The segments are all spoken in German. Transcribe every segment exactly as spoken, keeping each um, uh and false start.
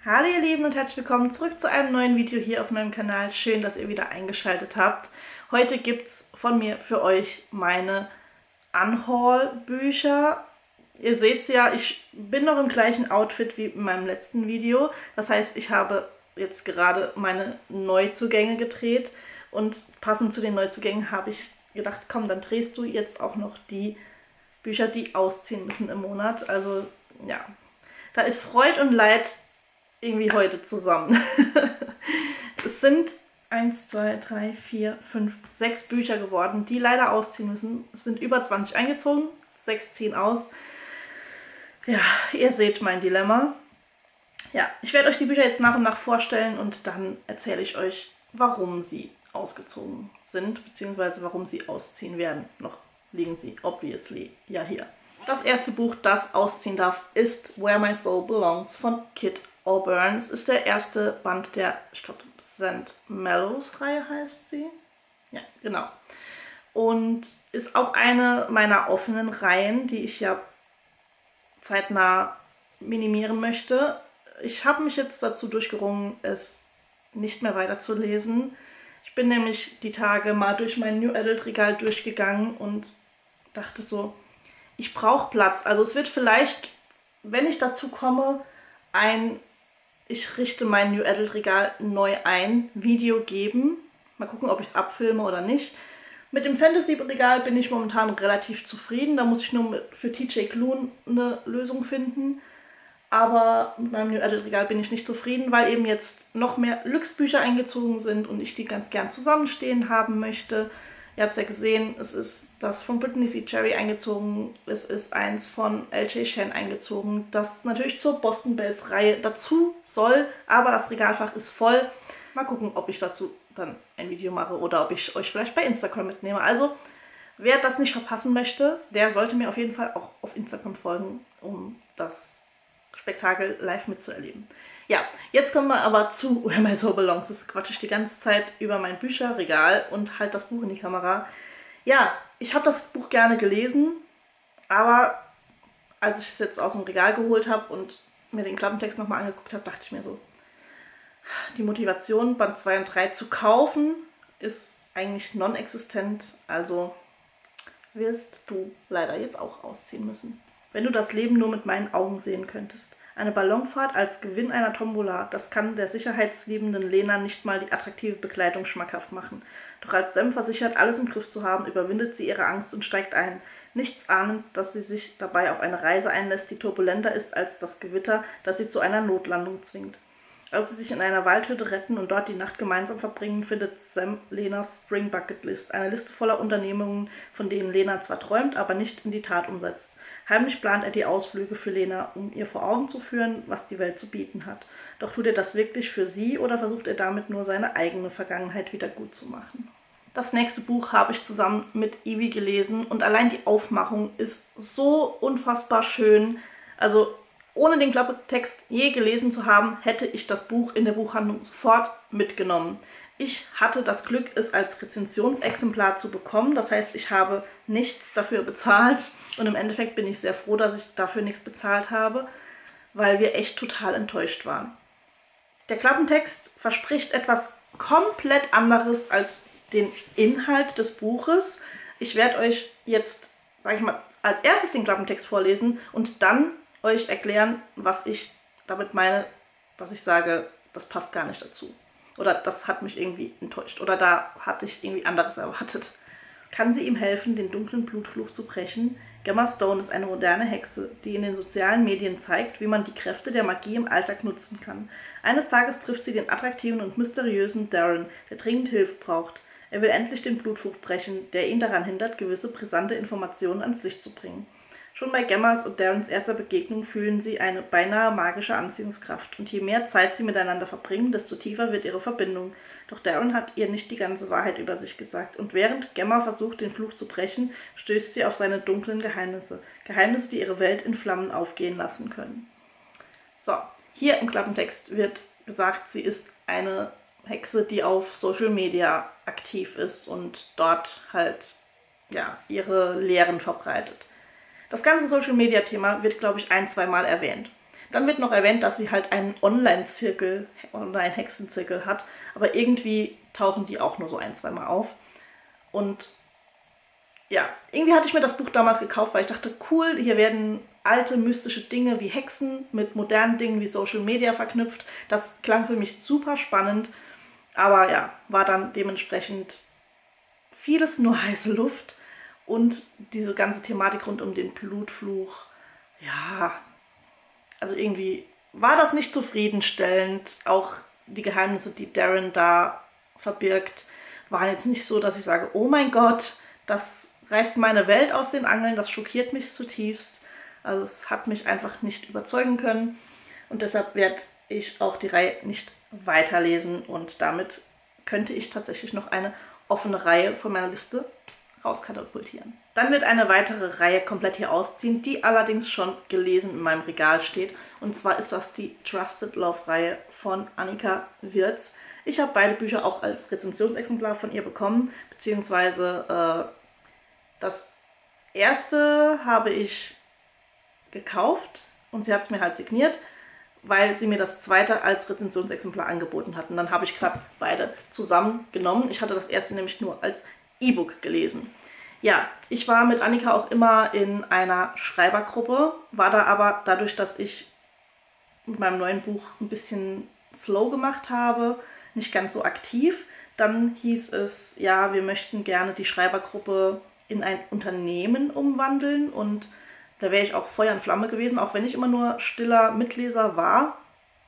Hallo ihr Lieben und herzlich willkommen zurück zu einem neuen Video hier auf meinem Kanal. Schön, dass ihr wieder eingeschaltet habt. Heute gibt es von mir für euch meine Unhaul-Bücher. Ihr seht es ja, ich bin noch im gleichen Outfit wie in meinem letzten Video. Das heißt, ich habe jetzt gerade meine Neuzugänge gedreht und passend zu den Neuzugängen habe ich gedacht, komm, dann drehst du jetzt auch noch die Bücher, die ausziehen müssen im Monat. Also ja, da ist Freud und Leid irgendwie heute zusammen. Es sind eins, zwei, drei, vier, fünf, sechs Bücher geworden, die leider ausziehen müssen. Es sind über zwanzig eingezogen, sechs ziehen aus. Ja, ihr seht mein Dilemma. Ja, ich werde euch die Bücher jetzt nach und nach vorstellen und dann erzähle ich euch, warum sie ausgezogen sind, beziehungsweise warum sie ausziehen werden. Noch liegen sie obviously ja hier. Das erste Buch, das ausziehen darf, ist Where My Soul Belongs von Kit Auburn. Es ist der erste Band der, ich glaube, Saint Mellows Reihe heißt sie. Ja, genau. Und ist auch eine meiner offenen Reihen, die ich ja zeitnah minimieren möchte. Ich habe mich jetzt dazu durchgerungen, es nicht mehr weiterzulesen. Ich bin nämlich die Tage mal durch mein New Adult Regal durchgegangen und dachte so, ich brauche Platz. Also es wird vielleicht, wenn ich dazu komme, ein Ich richte mein New Adult Regal neu ein Video geben. Mal gucken, ob ich es abfilme oder nicht. Mit dem Fantasy Regal bin ich momentan relativ zufrieden. Da muss ich nur für T J Klune eine Lösung finden. Aber mit meinem New Adult Regal bin ich nicht zufrieden, weil eben jetzt noch mehr Luxe-Bücher eingezogen sind und ich die ganz gern zusammenstehen haben möchte. Ihr habt es ja gesehen, es ist das von Brittany C. Cherry eingezogen, es ist eins von L J Shen eingezogen, das natürlich zur Boston Bells Reihe dazu soll, aber das Regalfach ist voll. Mal gucken, ob ich dazu dann ein Video mache oder ob ich euch vielleicht bei Instagram mitnehme. Also, wer das nicht verpassen möchte, der sollte mir auf jeden Fall auch auf Instagram folgen, um das Spektakel live mitzuerleben. Ja, jetzt kommen wir aber zu Where My Soul Belongs. Das quatsche ich die ganze Zeit über mein Bücherregal und halt das Buch in die Kamera. Ja, ich habe das Buch gerne gelesen, aber als ich es jetzt aus dem Regal geholt habe und mir den Klappentext nochmal angeguckt habe, dachte ich mir so, die Motivation, Band zwei und drei zu kaufen, ist eigentlich non-existent. Also wirst du leider jetzt auch ausziehen müssen. Wenn du das Leben nur mit meinen Augen sehen könntest. Eine Ballonfahrt als Gewinn einer Tombola, das kann der sicherheitsliebenden Lena nicht mal die attraktive Bekleidung schmackhaft machen. Doch als Sam versichert, alles im Griff zu haben, überwindet sie ihre Angst und steigt ein, nichts ahnend, dass sie sich dabei auf eine Reise einlässt, die turbulenter ist als das Gewitter, das sie zu einer Notlandung zwingt. Als sie sich in einer Waldhütte retten und dort die Nacht gemeinsam verbringen, findet Sam Lenas Spring Bucket List, eine Liste voller Unternehmungen, von denen Lena zwar träumt, aber nicht in die Tat umsetzt. Heimlich plant er die Ausflüge für Lena, um ihr vor Augen zu führen, was die Welt zu bieten hat. Doch tut er das wirklich für sie oder versucht er damit nur seine eigene Vergangenheit wieder gut zu machen? Das nächste Buch habe ich zusammen mit Ivi gelesen und allein die Aufmachung ist so unfassbar schön. Also ohne den Klappentext je gelesen zu haben, hätte ich das Buch in der Buchhandlung sofort mitgenommen. Ich hatte das Glück, es als Rezensionsexemplar zu bekommen. Das heißt, ich habe nichts dafür bezahlt. Und im Endeffekt bin ich sehr froh, dass ich dafür nichts bezahlt habe, weil wir echt total enttäuscht waren. Der Klappentext verspricht etwas komplett anderes als den Inhalt des Buches. Ich werde euch jetzt, sage ich mal, als erstes den Klappentext vorlesen und dann euch erklären, was ich damit meine, dass ich sage, das passt gar nicht dazu. Oder das hat mich irgendwie enttäuscht. Oder da hatte ich irgendwie anderes erwartet. Kann sie ihm helfen, den dunklen Blutfluch zu brechen? Gemma Stone ist eine moderne Hexe, die in den sozialen Medien zeigt, wie man die Kräfte der Magie im Alltag nutzen kann. Eines Tages trifft sie den attraktiven und mysteriösen Darren, der dringend Hilfe braucht. Er will endlich den Blutfluch brechen, der ihn daran hindert, gewisse brisante Informationen ans Licht zu bringen. Schon bei Gemmas und Darrens erster Begegnung fühlen sie eine beinahe magische Anziehungskraft. Und je mehr Zeit sie miteinander verbringen, desto tiefer wird ihre Verbindung. Doch Darren hat ihr nicht die ganze Wahrheit über sich gesagt. Und während Gemma versucht, den Fluch zu brechen, stößt sie auf seine dunklen Geheimnisse. Geheimnisse, die ihre Welt in Flammen aufgehen lassen können. So, hier im Klappentext wird gesagt, sie ist eine Hexe, die auf Social Media aktiv ist und dort halt ja, ihre Lehren verbreitet. Das ganze Social-Media-Thema wird, glaube ich, ein-, zweimal erwähnt. Dann wird noch erwähnt, dass sie halt einen Online-Zirkel, Online-Hexenzirkel hat, aber irgendwie tauchen die auch nur so ein, zweimal auf. Und ja, irgendwie hatte ich mir das Buch damals gekauft, weil ich dachte, cool, hier werden alte mystische Dinge wie Hexen mit modernen Dingen wie Social Media verknüpft. Das klang für mich super spannend, aber ja, war dann dementsprechend vieles nur heiße Luft und diese ganze Thematik rund um den Blutfluch, ja, also irgendwie war das nicht zufriedenstellend. Auch die Geheimnisse, die Darren da verbirgt, waren jetzt nicht so, dass ich sage, oh mein Gott, das reißt meine Welt aus den Angeln, das schockiert mich zutiefst. Also es hat mich einfach nicht überzeugen können und deshalb werde ich auch die Reihe nicht weiterlesen und damit könnte ich tatsächlich noch eine offene Reihe von meiner Liste rauskatapultieren. Dann wird eine weitere Reihe komplett hier ausziehen, die allerdings schon gelesen in meinem Regal steht. Und zwar ist das die Trusted Love Reihe von Annika Wirz. Ich habe beide Bücher auch als Rezensionsexemplar von ihr bekommen, beziehungsweise äh, das erste habe ich gekauft und sie hat es mir halt signiert, weil sie mir das zweite als Rezensionsexemplar angeboten hat. Und dann habe ich gerade beide zusammengenommen. Ich hatte das erste nämlich nur als E-Book gelesen. Ja, ich war mit Annika auch immer in einer Schreibergruppe, war da aber dadurch, dass ich mit meinem neuen Buch ein bisschen slow gemacht habe, nicht ganz so aktiv. Dann hieß es, ja, wir möchten gerne die Schreibergruppe in ein Unternehmen umwandeln und da wäre ich auch Feuer und Flamme gewesen, auch wenn ich immer nur stiller Mitleser war.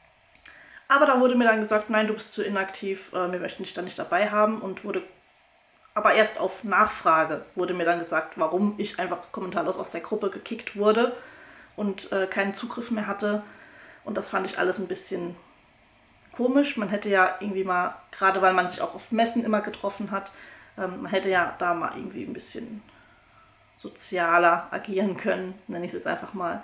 Aber da wurde mir dann gesagt, nein, du bist zu inaktiv, äh, wir möchten dich da nicht dabei haben und wurde, aber erst auf Nachfrage wurde mir dann gesagt, warum ich einfach kommentarlos aus der Gruppe gekickt wurde und äh, keinen Zugriff mehr hatte. Und das fand ich alles ein bisschen komisch. Man hätte ja irgendwie mal, gerade weil man sich auch auf Messen immer getroffen hat, ähm, man hätte ja da mal irgendwie ein bisschen sozialer agieren können, nenne ich es jetzt einfach mal.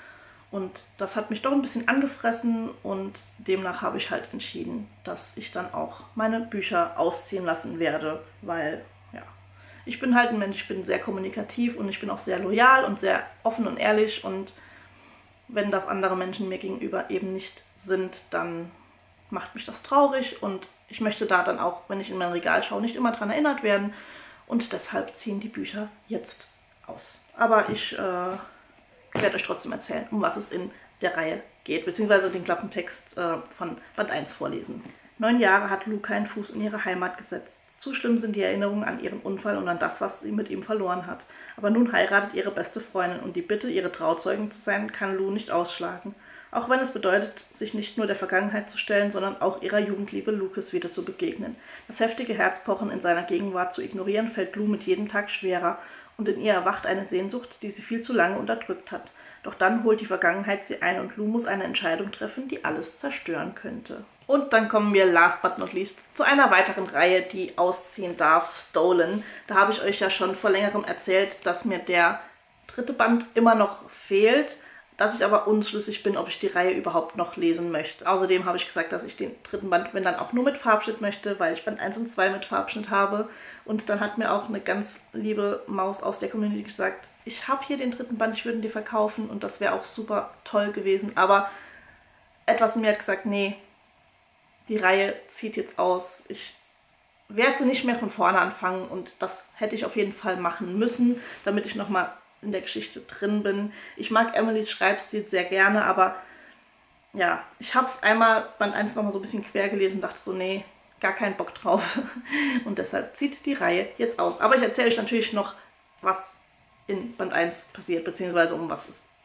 Und das hat mich doch ein bisschen angefressen und demnach habe ich halt entschieden, dass ich dann auch meine Bücher ausziehen lassen werde, weil, ja, ich bin halt ein Mensch, ich bin sehr kommunikativ und ich bin auch sehr loyal und sehr offen und ehrlich und wenn das andere Menschen mir gegenüber eben nicht sind, dann macht mich das traurig und ich möchte da dann auch, wenn ich in mein Regal schaue, nicht immer dran erinnert werden und deshalb ziehen die Bücher jetzt aus. Aber ich äh, Ich werde euch trotzdem erzählen, um was es in der Reihe geht, beziehungsweise den Klappentext äh, von Band eins vorlesen. Neun Jahre hat Lou keinen Fuß in ihre Heimat gesetzt. Zu schlimm sind die Erinnerungen an ihren Unfall und an das, was sie mit ihm verloren hat. Aber nun heiratet ihre beste Freundin und die Bitte, ihre Trauzeugin zu sein, kann Lou nicht ausschlagen. Auch wenn es bedeutet, sich nicht nur der Vergangenheit zu stellen, sondern auch ihrer Jugendliebe Lucas wieder zu begegnen. Das heftige Herzpochen in seiner Gegenwart zu ignorieren, fällt Lou mit jedem Tag schwerer. Und in ihr erwacht eine Sehnsucht, die sie viel zu lange unterdrückt hat. Doch dann holt die Vergangenheit sie ein und Lou muss eine Entscheidung treffen, die alles zerstören könnte. Und dann kommen wir last but not least zu einer weiteren Reihe, die ausziehen darf, Stolen. Da habe ich euch ja schon vor längerem erzählt, dass mir der dritte Band immer noch fehlt, dass ich aber unschlüssig bin, ob ich die Reihe überhaupt noch lesen möchte. Außerdem habe ich gesagt, dass ich den dritten Band, wenn dann auch nur mit Farbschnitt möchte, weil ich Band eins und zwei mit Farbschnitt habe. Und dann hat mir auch eine ganz liebe Maus aus der Community gesagt, ich habe hier den dritten Band, ich würde ihn dir verkaufen und das wäre auch super toll gewesen. Aber etwas in mir hat gesagt, nee, die Reihe zieht jetzt aus. Ich werde sie nicht mehr von vorne anfangen und das hätte ich auf jeden Fall machen müssen, damit ich nochmal in der Geschichte drin bin. Ich mag Emilys Schreibstil sehr gerne, aber ja, ich habe es einmal Band eins nochmal so ein bisschen quer gelesen und dachte so, nee, gar keinen Bock drauf. Und deshalb zieht die Reihe jetzt aus. Aber ich erzähle euch natürlich noch, was in Band eins passiert, beziehungsweise um was es.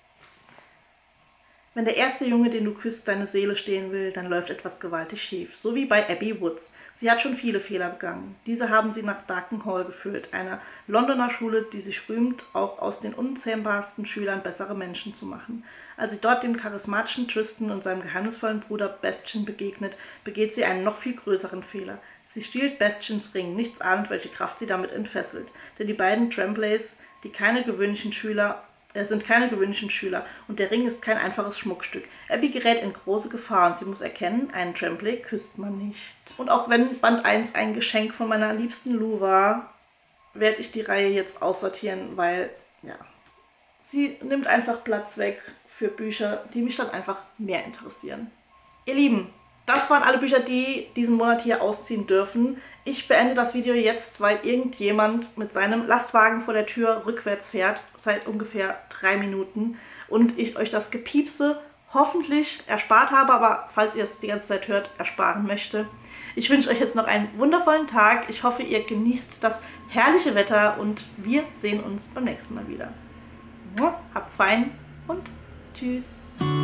Wenn der erste Junge, den du küsst, deine Seele stehlen will, dann läuft etwas gewaltig schief. So wie bei Abby Woods. Sie hat schon viele Fehler begangen. Diese haben sie nach Darken Hall geführt, einer Londoner Schule, die sich rühmt, auch aus den unzähmbarsten Schülern bessere Menschen zu machen. Als sie dort dem charismatischen Tristan und seinem geheimnisvollen Bruder Bastian begegnet, begeht sie einen noch viel größeren Fehler. Sie stiehlt Bastians Ring, nichts ahnend, welche Kraft sie damit entfesselt. Denn die beiden Tremblays, die keine gewöhnlichen Schüler Es sind keine gewöhnlichen Schüler und der Ring ist kein einfaches Schmuckstück. Abby gerät in große Gefahr und sie muss erkennen, einen Tremblay küsst man nicht. Und auch wenn Band eins ein Geschenk von meiner liebsten Lou war, werde ich die Reihe jetzt aussortieren, weil, ja, sie nimmt einfach Platz weg für Bücher, die mich dann einfach mehr interessieren. Ihr Lieben, das waren alle Bücher, die diesen Monat hier ausziehen dürfen. Ich beende das Video jetzt, weil irgendjemand mit seinem Lastwagen vor der Tür rückwärts fährt, seit ungefähr drei Minuten. Und ich euch das Gepiepse hoffentlich erspart habe, aber falls ihr es die ganze Zeit hört, ersparen möchte. Ich wünsche euch jetzt noch einen wundervollen Tag. Ich hoffe, ihr genießt das herrliche Wetter und wir sehen uns beim nächsten Mal wieder. Habt's fein und tschüss.